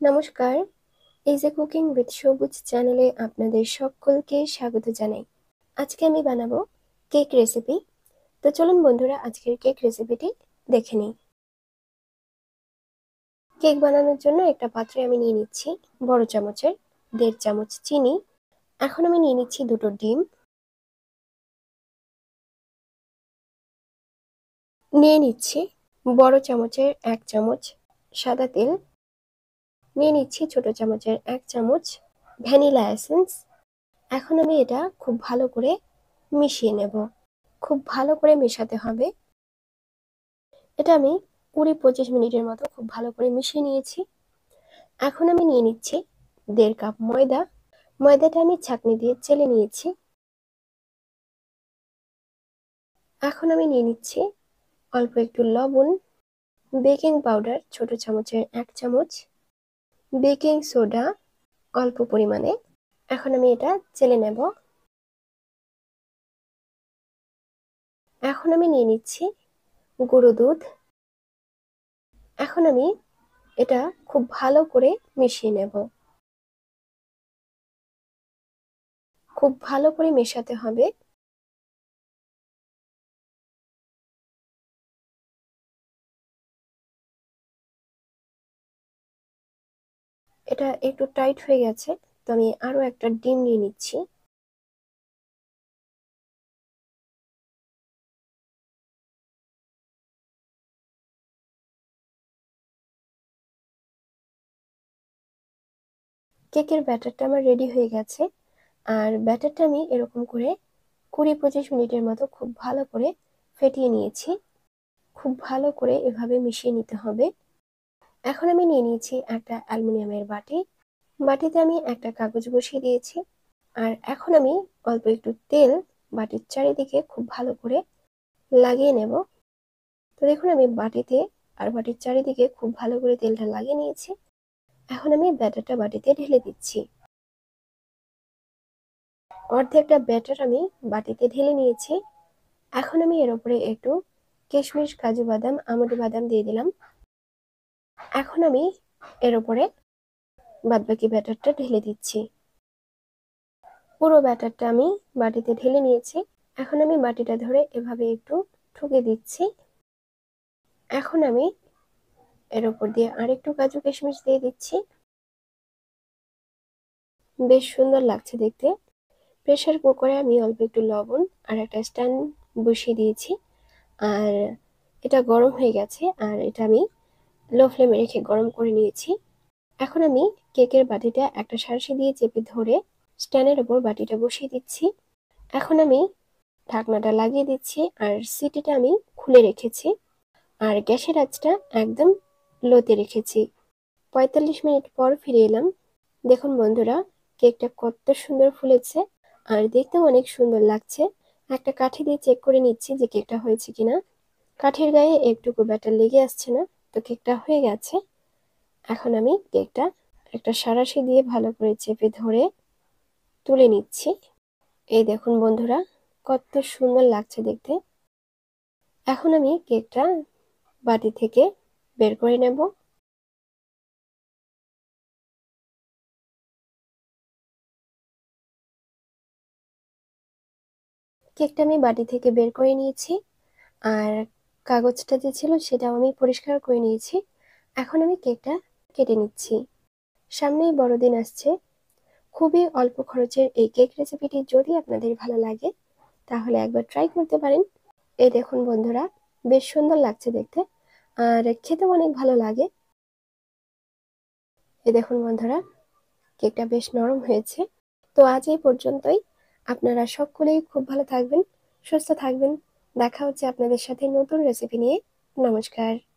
নমস্কার, এই যে কুকিং উইথ সবুজ চ্যানেলে আপনাদের সকলকে স্বাগত জানাই। আজকে আমি বানাবো কেক রেসিপি। তো চলুন বন্ধুরা, আজকের কেক রেসিপিটি দেখে নিই। কেক বানানোর জন্য একটা পাত্রে আমি নিয়ে নিচ্ছি বড় চামচের 1.5 চামচ চিনি। এখন আমি নিয়ে নিচ্ছি 2টো ডিম, নিয়ে নিচ্ছি বড় চামচের 1 চামচ সাদা তেল, নিয়ে নিচ্ছি ছোট চামচের 1 চামচ ভ্যানিলা এসেন্স। এখন আমি এটা খুব ভালো করে মিশিয়ে নেব। খুব ভালো করে মেশাতে হবে। এটা আমি 20-25 মিনিটের মতো খুব ভালো করে মিশিয়ে নিয়েছি। এখন আমি নিয়ে নিচ্ছি 1.5 কাপ ময়দা। ময়দাটা আমি ছাঁকনি দিয়ে চেলে নিয়েছি। এখন আমি নিয়ে নিচ্ছি অল্প একটু লবণ, বেকিং পাউডার ছোট চামচের 1 চামচ, বেকিং সোডা অল্প পরিমাণে। এখন আমি এটা চেলে নেব। এখন আমি নিয়ে নিচ্ছি গুঁড়ো দুধ। এখন আমি এটা খুব ভালো করে মিশিয়ে নেব। খুব ভালো করে মেশাতে হবে। এটা একটু টাইট হয়ে গেছে, তো আমি আরো একটা ডিম নিয়ে নিচ্ছি। কেকের ব্যাটারটা আমার রেডি হয়ে গেছে। আর ব্যাটারটা আমি এরকম করে 20-25 মিনিটের মতো খুব ভালো করে ফেটিয়ে নিয়েছি। খুব ভালো করে এভাবে মিশিয়ে নিতে হবে। এখন আমি নিয়ে নিয়েছি একটা অ্যালুমিনিয়ামের বাটি। বাটিতে আমি একটা কাগজ বসিয়ে দিয়েছি। আর এখন আমি অল্প একটু তেল বাটির চারিদিকে খুব ভালো করে লাগিয়ে নেব। তো দেখুন, আমি বাটিতে আর বাটির চারিদিকে খুব ভালো করে তেলটা লাগিয়ে নিয়েছি। এখন আমি ব্যাটারটা বাটিতে ঢেলে দিচ্ছি। অর্ধেকটা ব্যাটার আমি বাটিতে ঢেলে নিয়েছি। এখন আমি এর উপরে একটু কিশমিশ, কাজু বাদাম, আমন্ড বাদাম দিয়ে দিলাম। এখন আমি এর উপরে বাদবাকি ব্যাটারটা ঢেলে দিচ্ছি। পুরো ব্যাটারটা আমি বাটিতে ঢেলে নিয়েছি। এখন আমি বাটিটা ধরে এভাবে একটু ঠুকে দিচ্ছি। এখন আমি এর উপর দিয়ে আরেকটু কাজু কিশমিশ দিয়ে দিচ্ছি। বেশ সুন্দর লাগছে দেখতে। প্রেসার কুকারে আমি অল্প একটু লবণ আর একটা স্ট্যান্ড বসিয়ে দিয়েছি। আর এটা গরম হয়ে গেছে, আর এটা আমি লো ফ্লেমে রেখে গরম করে নিয়েছি। এখন আমি কেকের বাটিটা একটা শাঁসি দিয়ে চেপে ধরে স্ট্যান্ডের উপর বাটিটা বসিয়ে দিচ্ছি। এখন আমি ঢাকনাটা লাগিয়ে দিচ্ছি আর সিটিটা আমি খুলে রেখেছি। আর গ্যাসের আঁচটা একদম লোতে রেখেছি। 45 মিনিট পর ফিরে এলাম। দেখুন বন্ধুরা, কেকটা কত সুন্দর ফুলেছে আর দেখতেও অনেক সুন্দর লাগছে। একটা কাঠি দিয়ে চেক করে নিচ্ছি যে কেকটা হয়েছে কিনা। কাঠির গায়ে একটুকু ব্যাটার লেগে আসছে না, তো কেকটা হয়ে গেছে। এখন আমি কেকটা একটা সাঁড়াশি দিয়ে ভালো করে চেপে ধরে তুলে নিচ্ছি। এই দেখুন বন্ধুরা, কত সুন্দর লাগছে দেখতে। এখন আমি কেকটা বাটি থেকে বের করে নেব। কেকটা আমি বাটি থেকে বের করে নিয়েছি আর কাগজটা যে ছিল সেটাও আমি পরিষ্কার করে নিয়েছি। এখন আমি কেকটা কেটে নিচ্ছি। সামনেই বড়দিন আসছে। খুবই অল্প খরচের এই কেক রেসিপিটি যদি আপনাদের ভালো লাগে তাহলে একবার ট্রাই করতে পারেন। এই দেখুন বন্ধুরা, বেশ সুন্দর লাগছে দেখতে আর খেতেও অনেক ভালো লাগে। এই দেখুন বন্ধুরা, কেকটা বেশ নরম হয়েছে। তো আজ এই পর্যন্তই। আপনারা সকলেই খুব ভালো থাকবেন, সুস্থ থাকবেন। দেখা হচ্ছে আপনাদের সাথে নতুন রেসিপি নিয়ে। নমস্কার।